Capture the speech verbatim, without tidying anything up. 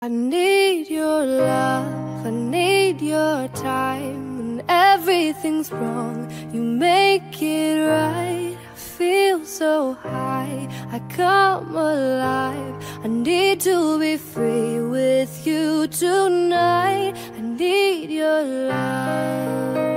I need your love, I need your time. When everything's wrong, you make it right. I feel so high, I come alive. I need to be free with you tonight. I need your love.